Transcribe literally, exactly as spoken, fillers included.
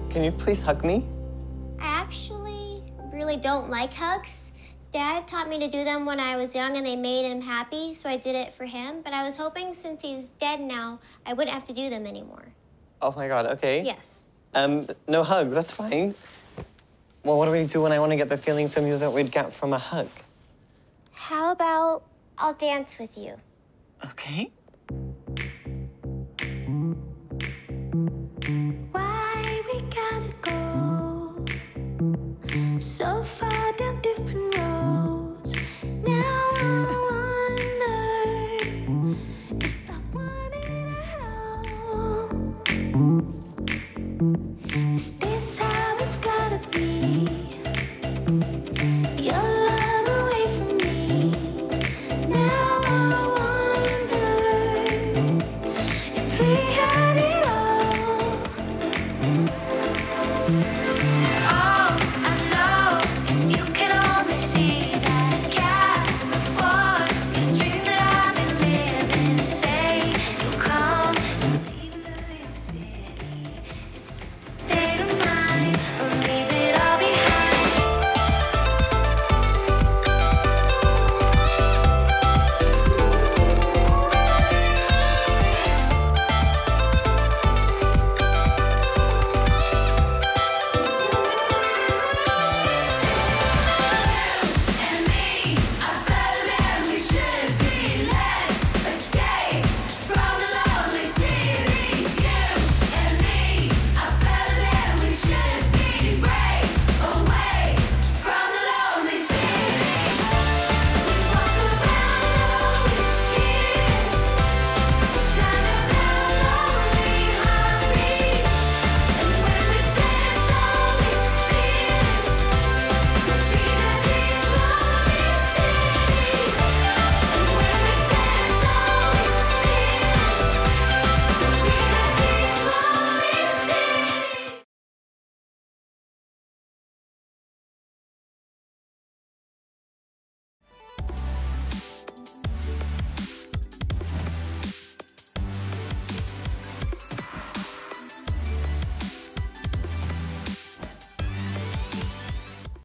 can you please hug me? I actually really don't like hugs. Dad taught me to do them when I was young and they made him happy, so I did it for him. But I was hoping since he's dead now, I wouldn't have to do them anymore. Oh my God, okay. Yes. Um, no hugs, that's fine. Well, what do we do when I want to get the feeling from you that we'd get from a hug? How about I'll dance with you? Okay. Why we gotta go so far down different roads? Now I wonder if I want it at all. Is this how it's gotta be? Your love away from me. Now I wonder if we had it all.